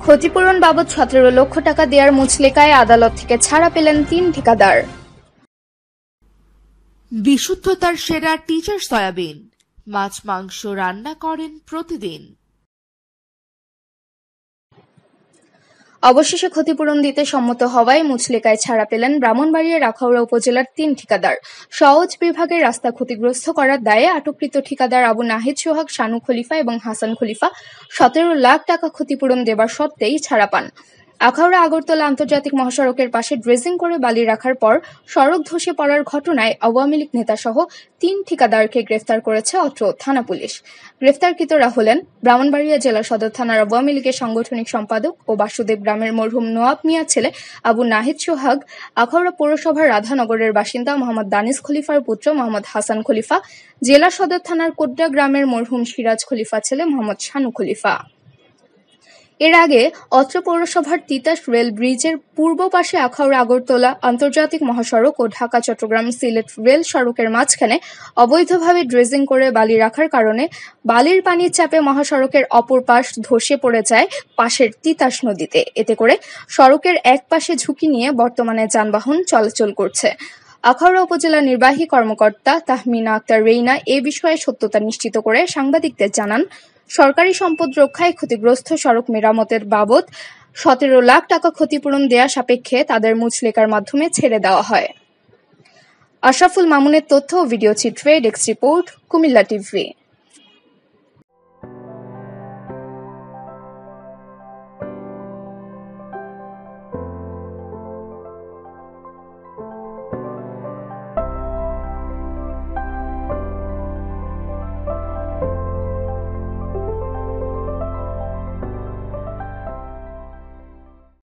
ক্ষতিপূরণ বাবদ ১৭ লক্ষ টাকা দেওয়ার মুচলেকায় আদালত থেকে ছাড়া পেলেন ৩ ঠিকাদার। বিশুদ্ধতার সেরা টিচার সয়াবিন, মাছ মাংস রান্না করেন প্রতিদিন। অবশেষে ক্ষতিপূরণ দিতে সম্মত হওয়ায় মুচলেকায় ছাড়া পেলেন ব্রাহ্মণবাড়িয়ার আখাউড়া উপজেলার ৩ ঠিকাদার। সওজ বিভাগের রাস্তা ক্ষতিগ্রস্ত করার দায়ে আটককৃত ঠিকাদার আবু নাহিদ সোহাগ, শানু খলিফা এবং হাসান খলিফা ১৭ লাখ টাকা ক্ষতিপূরণ দেবার সত্ত্বেই ছাড়া পান। আখাউড়া আগরতলা আন্তর্জাতিক মহাসড়কের পাশে ড্রেজিং করে বালি রাখার পর সড়ক ধসে পড়ার ঘটনায় আওয়ামী লীগ নেতাসহ ৩ ঠিকাদারকে গ্রেফতার করেছে অত্র থানা পুলিশ। গ্রেফতারকৃতরা হলেন ব্রাহ্মণবাড়িয়া জেলা সদর থানার আওয়ামী লীগের সাংগঠনিক সম্পাদক ও বাসুদেব গ্রামের মরহুম নোয়াব মিয়ার ছেলে আবু নাহিদ সোহাগ, আখাউড়া পৌরসভার রাধানগরের বাসিন্দা মোহাম্মদ দানিশ খলিফার পুত্র মোহাম্মদ হাসান খলিফা, জেলা সদর থানার কোড্ডা গ্রামের মরহুম সিরাজ খলিফা ছেলে মোহাম্মদ শানু খলিফা। এর আগে অত্র পৌরসভার তিতাস রেল ব্রিজের পূর্ব পাশে আখাউড়া আগরতলা আন্তর্জাতিক মহাসড়ক ও ঢাকা চট্টগ্রাম সিলেট রেল সড়কের মাঝখানে অবৈধভাবে ড্রেজিং করে বালি রাখার কারণে বালির পানির চাপে মহাসড়কের অপর পাশ ধসে পড়ে যায় পাশের তিতাস নদীতে। এতে করে সড়কের এক পাশে ঝুঁকি নিয়ে বর্তমানে যানবাহন চলাচল করছে। আখাউড়া উপজেলা নির্বাহী কর্মকর্তা তাহমিনা আক্তার রেইনা এ বিষয়ে সত্যতা নিশ্চিত করে সাংবাদিকদের জানান, সরকারি সম্পদ রক্ষায় ক্ষতিগ্রস্ত সড়ক মেরামতের বাবদ ১৭ লাখ টাকা ক্ষতিপূরণ দেয়া সাপেক্ষে তাদের মুচলেকার মাধ্যমে ছেড়ে দেওয়া হয়। আশরাফুল মামুনের তথ্য ও ভিডিও চিত্রে ডেস্ক রিপোর্ট, কুমিল্লা টিভি।